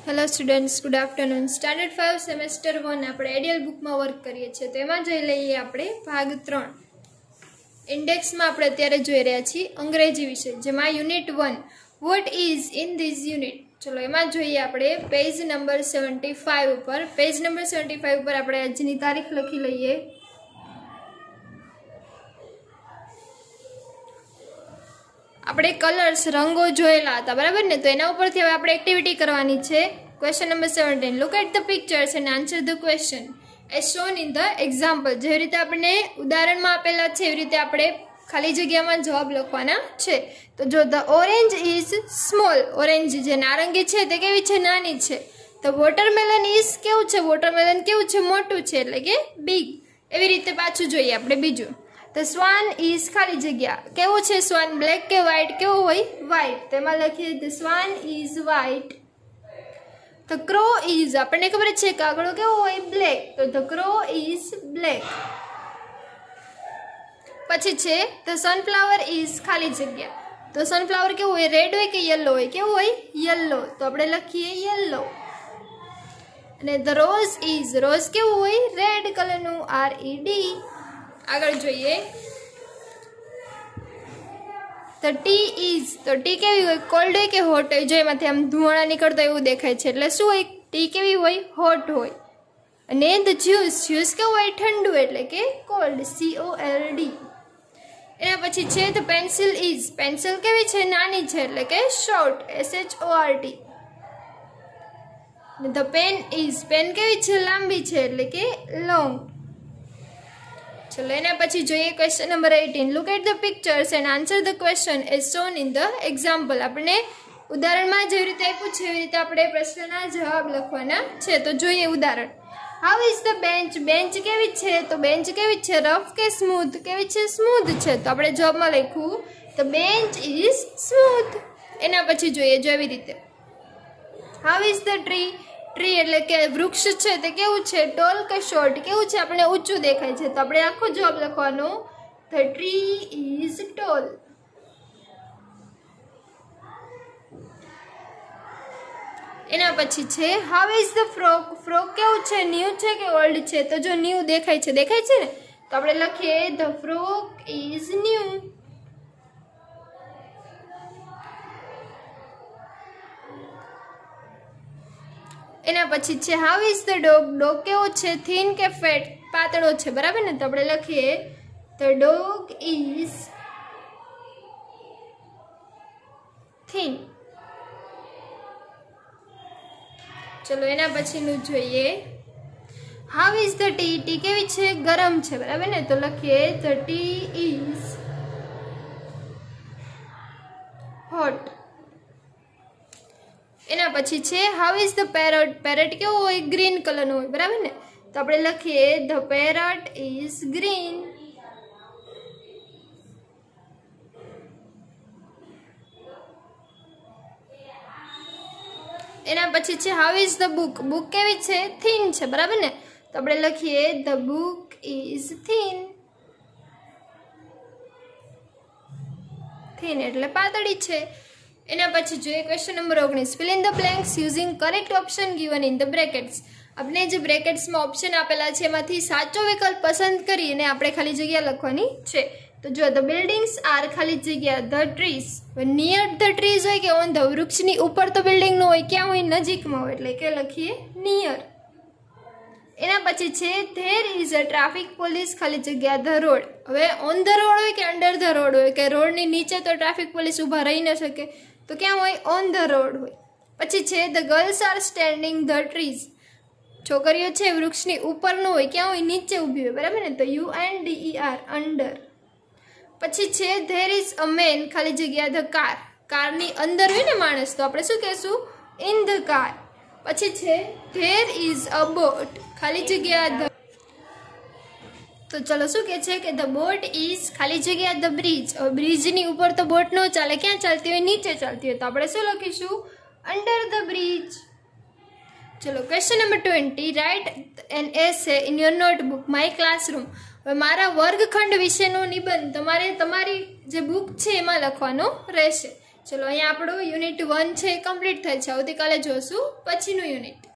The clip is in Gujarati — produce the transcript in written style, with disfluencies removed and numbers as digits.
Hello students, good afternoon. Standard 5 semester 1 આપણે આઈડિયલ બુકમાં વર્ક કરીએ છીએ। તેમાં જોઈ લઈએ આપણે ભાગ 3 ઇન્ડેક્સમાં આપણે અત્યારે જોઈ રહ્યા છીએ અંગ્રેજી વિષય, જેમાં unit 1 what is in this unit. ચલો એમાં જોઈએ આપણે પેજ નંબર 75 ઉપર। પેજ નંબર 75 ઉપર આપણે આજની તારીખ લખી લઈએ। આપણે કલર્સ રંગો જોયેલા હતા, બરાબર ને? તો એના ઉપરથી હવે આપણે એક્ટિવિટી કરવાની છે। Question number 17, look at the pictures and answer the question as shown in the example. જેવી રીતે આપણે ઉદાહરણમાં આપેલા છે એવી રીતે આપણે ખાલી જગ્યામાં જવાબ લખવાના છે। તો જો the orange is small, orange જે નારંગી છે તે કેવી છે? નાની છે। ધ વોટરમેલન ઇઝ કેવું છે? વોટરમેલન કેવું છે? મોટું છે, એટલે કે બિગ। એવી રીતે પાછું જોઈએ આપણે બીજું। ધ સ્વાન ઇઝ ખાલી જગ્યા કેવું છે? સ્વાન બ્લેક કે વ્હાઇટ? કેવું હોય? વ્હાઇટ। તેમાં લખીએ the swan is white. The crow is, આપણને ખબર છે કાગડો કેવો હોય? બ્લેક, તો ધ ક્રો ઇઝ બ્લેક। પછી છે ધ સનફ્લાવર ઇઝ ખાલી જગ્યા, તો સનફ્લાવર કેવું હોય? રેડ હોય કે યલો હોય? કેવું હોય? યલો, તો આપણે લખીએ યલો। અને ધ રોઝ ઇઝ, રોઝ કેવું હોય? રેડ કલરનું, RED। આગળ જોઈએ ધ ટી ઇઝ, તો ટી કેવી હોય? કોલ્ડ હોય કે હોટ હોય? જો એમાંથી આમ ધુમાડા નીકળતો એવું દેખાય છે, એટલે શું હોય? ટી કેવી હોય? હોટ હોય। અને ધ જ્યુસ, જ્યુસ કેવું હોય? ઠંડુ, એટલે કે કોલ્ડ, COLD। એના પછી છે ધ પેન્સિલ ઇઝ, પેન્સિલ કેવી છે? નાની છે, એટલે કે short, SHORT। The pen is, pen કેવી છે? લાંબી છે, એટલે કે લોંગ। ચલો એના પછી જોઈએ question number 18, look at the pictures and answer the question as shown in the example. આપણે ઉદાહરણમાં જેવી રીતે આપ્યું છે એવી રીતે આપણે પ્રશ્નના જવાબ લખવાના છે। તો જોઈએ ઉદાહરણ। How is the bench, bench કેવી છે? તો બેન્ચ કેવી છે? રફ કે સ્મૂથ? કેવી છે? સ્મૂથ છે, તો આપણે જવાબમાં લખ્યું ધ બેન્ચ ઇઝ સ્મૂથ। એના પછી જોઈએ જો એવી રીતે। How is the tree, tree એટલે કે વૃક્ષ છે તે કેવું છે? ટોલ કે શોર્ટ? કેવું છે? આપણે ઊંચું દેખાય છે, તો આપણે આખો જવાબ લખવાનો ધ ટ્રી ઇઝ ટોલ। એના પછી છે how is the frock, frock કેવું છે? ન્યૂ છે કે ઓલ્ડ છે? તો જો ન્યૂ દેખાય છે, દેખાય છે ને, તો આપણે લખીએ ધ ફ્રોક ઇઝ ન્યૂ। એના પછી છે how is the dog, dog કેવો છે? થીન કે ફેટ? પાતળો છે, બરાબર ને? તો આપણે લખીએ ધ ડોગ ઇઝ થીન। ચલો એના પછીનું જોઈએ how is the tea, tea કેવી છે? ગરમ છે, બરાબર ને? તો લખીએ ધ ટી ઇઝ હોટ। એના પછી છે how is the parrot, parrot કેવો હોય? ગ્રીન કલરનો હોય, બરાબર ને? તો આપણે લખીએ ધ પેરટ ઇઝ ગ્રીન। એના પછી છે how is the book, book કેવી છે? થીન છે, બરાબર ને? તો આપણે લખીએ the book is thin. Thin એટલે પાતળી છે। એના પછી જોઈએ question number 19, fill in the blanks using correct option given in the brackets. આપણે જે બ્રેકેટ્સમાં ઓપ્શન આપેલા છે એમાંથી સાચો વિકલ્પ પસંદ કરીને આપણે ખાલી જગ્યા લખવાની છે। તો જો ધ બિલ્ડિંગ્સ આર ખાલી જગ્યા the trees, near the trees હોય કે ઓન ધ, વૃક્ષની ઉપર તો બિલ્ડિંગ નો હોય, ક્યાં હોય? નજીકમાં હોય, એટલે કે લખીએ નિયર। એના પછી છે there is a traffic police ખાલી જગ્યા ધ રોડ। હવે ઓન ધ રોડ હોય કે અંડર ધ રોડ હોય? કે રોડની નીચે તો ટ્રાફિક પોલીસ ઊભા રહી ન શકે, તો ક્યાં હોય? ઓન ધ રોડ હોય। પછી છે the girls are standing the trees, છોકરીઓ છે વૃક્ષની ઉપર ન હોય, ક્યાં હોય? નીચે ઊભી હોય, બરાબર ને? તો UNDER અંડર। પછી છે ધેર ઇઝ અ મેન ખાલી જગ્યા ધ કાર, કારની અંદર હોય ને માણસ, તો આપણે શું કહેશું? In the car. પછી છે ધેર ઇઝ અ બોટ ખાલી જગ્યા ધ, તો ચલો શું કે છે કે ધ બોટ ઇઝ ખાલી જગ્યા ધ બ્રિજ। હવે બ્રિજની ઉપર તો બોટ ન ચાલે, ક્યાં ચાલતી હોય? નીચે ચાલતી હોય, તો આપણે શું લખીશું? Under the bridge. ચલો question number 20, write an essay in your notebook my classroom. હવે મારા વર્ગખંડ વિશેનો નિબંધ તમારે તમારી જે બુક છે એમાં લખવાનો રહેશે। ચલો અહીંયા આપણું યુનિટ 1 છે કમ્પ્લીટ થાય છે. આવતીકાલે જોશું પછીનું યુનિટ.